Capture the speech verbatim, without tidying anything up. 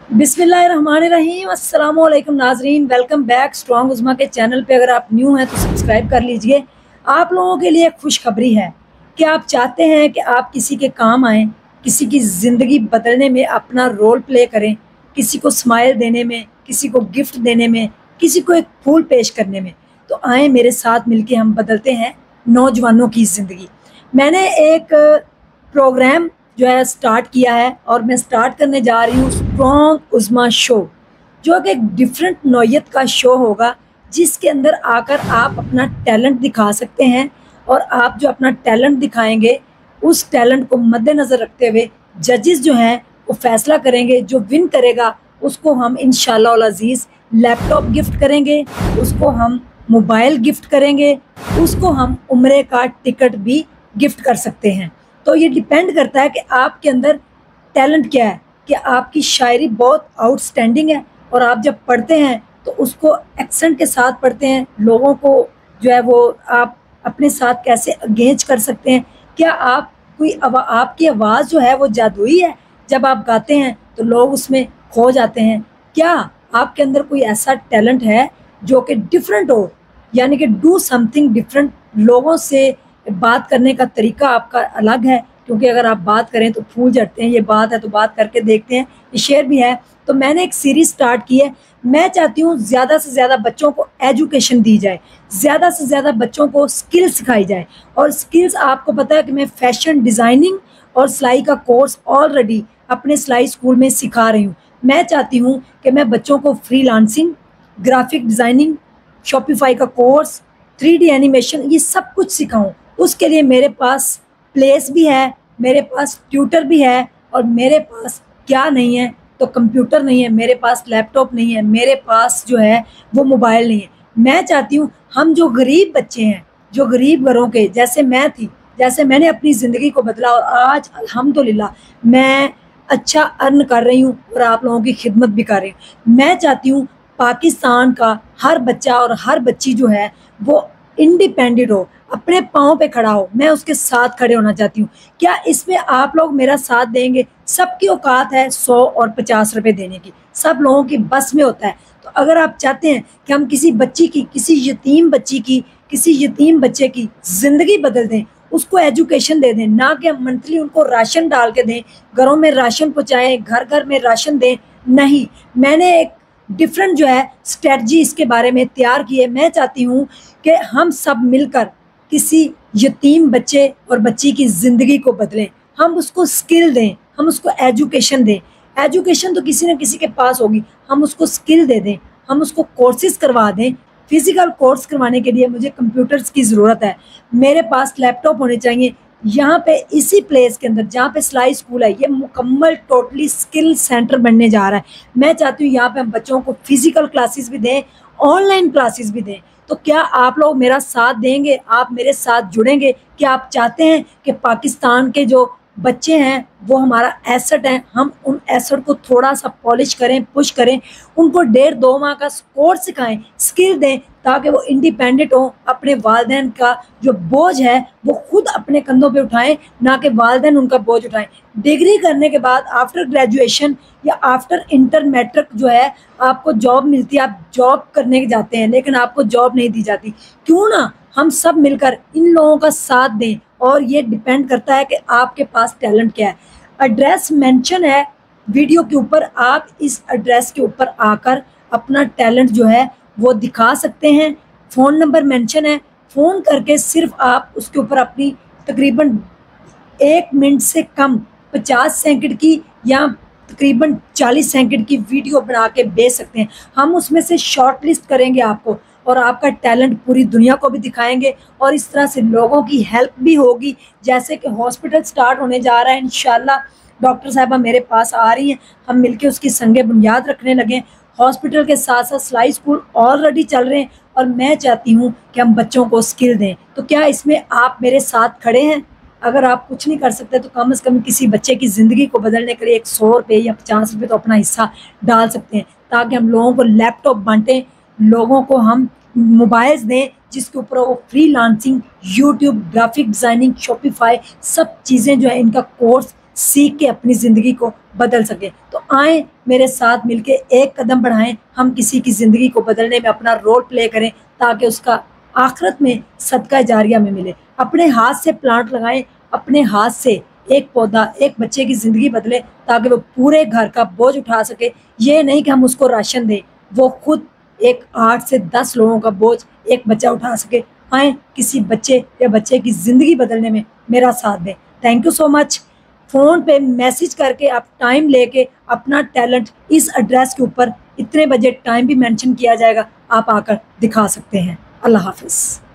बिस्मिल्लाहिर्रहमानिर्रहीम। अस्सलाम वालेकुम नाजरीन, वेलकम बैक स्ट्रॉन्ग उज़मा के चैनल पे। अगर आप न्यू हैं तो सब्सक्राइब कर लीजिए। आप लोगों के लिए खुशखबरी है कि आप चाहते हैं कि आप किसी के काम आएँ, किसी की ज़िंदगी बदलने में अपना रोल प्ले करें, किसी को स्माइल देने में, किसी को गिफ्ट देने में, किसी को एक फूल पेश करने में, तो आएँ मेरे साथ मिलके हम बदलते हैं नौजवानों की ज़िंदगी। मैंने एक प्रोग्राम जो है स्टार्ट किया है और मैं स्टार्ट करने जा रही हूँ स्ट्रॉन्ग उज़मा शो, जो कि एक डिफरेंट नौयत का शो होगा जिसके अंदर आकर आप अपना टैलेंट दिखा सकते हैं। और आप जो अपना टैलेंट दिखाएंगे उस टैलेंट को मद्देनज़र रखते हुए जजेस जो हैं वो फैसला करेंगे। जो विन करेगा उसको हम इंशाअल्लाह अल अज़ीज़ लैपटॉप गिफ्ट करेंगे, उसको हम मोबाइल गिफ्ट करेंगे, उसको हम उम्रे का टिकट भी गिफ्ट कर सकते हैं। तो ये डिपेंड करता है कि आपके अंदर टैलेंट क्या है, कि आपकी शायरी बहुत आउटस्टैंडिंग है और आप जब पढ़ते हैं तो उसको एक्सेंट के साथ पढ़ते हैं, लोगों को जो है वो आप अपने साथ कैसे अगेंज कर सकते हैं। क्या आप कोई आवा, आपकी आवाज़ जो है वो जादुई है, जब आप गाते हैं तो लोग उसमें खो जाते हैं। क्या आपके अंदर कोई ऐसा टैलेंट है जो कि डिफरेंट हो, यानी कि डू समथिंग डिफरेंट। लोगों से बात करने का तरीका आपका अलग है, क्योंकि अगर आप बात करें तो फूल झड़ते हैं, ये बात है तो बात करके देखते हैं, ये शेर भी है। तो मैंने एक सीरीज़ स्टार्ट की है। मैं चाहती हूँ ज़्यादा से ज़्यादा बच्चों को एजुकेशन दी जाए, ज़्यादा से ज़्यादा बच्चों को स्किल सिखाई जाए। और स्किल्स आपको पता है कि मैं फैशन डिज़ाइनिंग और सिलाई का कोर्स ऑलरेडी अपने सिलाई स्कूल में सिखा रही हूँ। मैं चाहती हूँ कि मैं बच्चों को फ्रीलांसिंग, ग्राफिक डिज़ाइनिंग, शॉपिफाई का कोर्स, थ्री डी एनिमेशन, ये सब कुछ सिखाऊँ। उसके लिए मेरे पास प्लेस भी है, मेरे पास ट्यूटर भी है, और मेरे पास क्या नहीं है तो कंप्यूटर नहीं है, मेरे पास लैपटॉप नहीं है, मेरे पास जो है वो मोबाइल नहीं है। मैं चाहती हूँ हम जो गरीब बच्चे हैं, जो गरीब घरों के, जैसे मैं थी, जैसे मैंने अपनी ज़िंदगी को बदला और आज अल्हम्दुलिल्लाह मैं अच्छा अर्न कर रही हूँ और आप लोगों की खिदमत भी कर रही हूँ। मैं चाहती हूँ पाकिस्तान का हर बच्चा और हर बच्ची जो है वो इंडिपेंडेंट हो, अपने पाँव पे खड़ा हो। मैं उसके साथ खड़े होना चाहती हूँ। क्या इसमें आप लोग मेरा साथ देंगे? सबकी औकात है सौ और पचास रुपए देने की, सब लोगों की बस में होता है। तो अगर आप चाहते हैं कि हम किसी बच्ची की, किसी यतीम बच्ची की, किसी यतीम बच्चे की ज़िंदगी बदल दें, उसको एजुकेशन दे दें, ना कि हम मंथली उनको राशन डाल के दें, घरों में राशन पहुँचाएँ, घर घर में राशन दें, नहीं। मैंने एक डिफरेंट जो है स्ट्रेटजी इसके बारे में तैयार की है। मैं चाहती हूँ कि हम सब मिलकर किसी यतीम बच्चे और बच्ची की ज़िंदगी को बदलें। हम उसको स्किल दें, हम उसको एजुकेशन दें। एजुकेशन तो किसी न किसी के पास होगी, हम उसको स्किल दे दें, हम उसको कोर्सेज करवा दें। फिज़िकल कोर्स करवाने के लिए मुझे कंप्यूटर्स की ज़रूरत है, मेरे पास लैपटॉप होने चाहिए। यहाँ पे इसी प्लेस के अंदर जहाँ पे सिलाई स्कूल है, ये मुकम्मल टोटली स्किल सेंटर बनने जा रहा है। मैं चाहती हूँ यहाँ पे हम बच्चों को फिज़िकल क्लासेस भी दें, ऑनलाइन क्लासेस भी दें। तो क्या आप लोग मेरा साथ देंगे? आप मेरे साथ जुड़ेंगे? क्या आप चाहते हैं कि पाकिस्तान के जो बच्चे हैं वो हमारा एसेट हैं, हम उन एसेट को थोड़ा सा पॉलिश करें, पुश करें, उनको डेढ़ दो माह का कोर्स सिखाएं, स्किल दें, ताकि वो इंडिपेंडेंट हो, अपने वालिदैन का जो बोझ है वो खुद अपने कंधों पे उठाएं, ना कि वालिदैन उनका बोझ उठाएं। डिग्री करने के बाद आफ्टर ग्रेजुएशन या आफ्टर इंटर मैट्रिक जो है आपको जॉब मिलती है, आप जॉब करने जाते हैं, लेकिन आपको जॉब नहीं दी जाती। क्यों ना हम सब मिलकर इन लोगों का साथ दें। और ये डिपेंड करता है कि आपके पास टैलेंट क्या है। एड्रेस मेंशन है वीडियो के ऊपर, आप इस एड्रेस के ऊपर आकर अपना टैलेंट जो है वो दिखा सकते हैं। फ़ोन नंबर मेंशन है, फ़ोन करके सिर्फ आप उसके ऊपर अपनी तकरीबन एक मिनट से कम पचास सेकंड की या तकरीबन चालीस सेकंड की वीडियो बना के भेज सकते हैं। हम उसमें से शॉर्ट लिस्ट करेंगे आपको, और आपका टैलेंट पूरी दुनिया को भी दिखाएंगे, और इस तरह से लोगों की हेल्प भी होगी। जैसे कि हॉस्पिटल स्टार्ट होने जा रहा है, इंशाल्लाह डॉक्टर साहबा मेरे पास आ रही हैं, हम मिलके उसकी संगे बुनियाद रखने लगे। हॉस्पिटल के साथ साथ सिलाई स्कूल ऑलरेडी चल रहे हैं, और मैं चाहती हूँ कि हम बच्चों को स्किल दें। तो क्या इसमें आप मेरे साथ खड़े हैं? अगर आप कुछ नहीं कर सकते तो कम से कम किसी बच्चे की ज़िंदगी को बदलने के लिए एक सौ रुपये या पचास रुपये तो अपना हिस्सा डाल सकते हैं, ताकि हम लोगों को लैपटॉप बांटें, लोगों को हम मोबाइल्स दें जिसके ऊपर वो freelancing, YouTube, graphic designing, Shopify सब चीज़ें जो है इनका कोर्स سیکھ کے اپنی زندگی کو بدل سکیں۔ تو آئیں میرے ساتھ مل کے ایک قدم بڑھائیں، ہم کسی کی زندگی کو بدلنے میں اپنا رول پلے کریں تاکہ اس کا آخرت میں صدقہ جاریہ میں ملے۔ اپنے ہاتھ سے پلانٹ لگائیں، اپنے ہاتھ سے ایک پودا ایک بچے کی زندگی بدلے تاکہ وہ پورے گھر کا بوجھ اٹھا سکے۔ یہ نہیں کہ ہم اس کو راشن دیں، وہ خود ایک آٹھ سے دس لوگوں کا بوجھ ایک بچہ اٹھا سکے۔ آئیں کسی بچے یا بچے کی زندگی بدلنے میں میرا ساتھ دیں۔ Thank you so much. Phone پہ میسج کر کے آپ ٹائم لے کے اپنا ٹیلنٹ اس ایڈریس کے اوپر اتنے بجے ٹائم بھی مینشن کیا جائے گا، آپ آ کر دکھا سکتے ہیں۔ اللہ حافظ۔